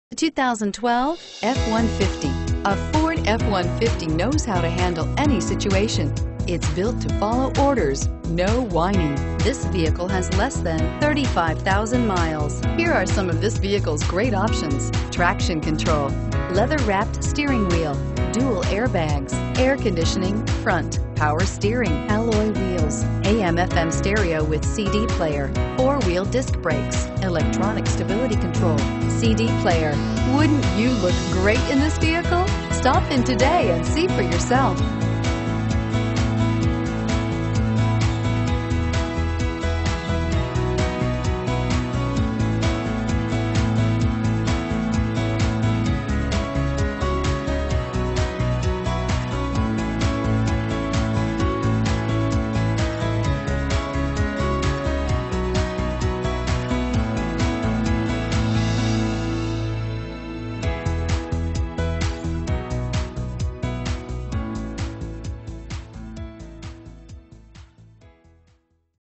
The 2012 F-150. A Ford F-150 knows how to handle any situation. It's built to follow orders, no whining. This vehicle has less than 35,000 miles. Here are some of this vehicle's great options: traction control, leather-wrapped steering wheel, dual airbags, air conditioning, front, power steering, alloy wheels, AM/FM stereo with CD player, four-wheel disc brakes, electronic stability control, CD player. Wouldn't you look great in this vehicle? Stop in today and see for yourself.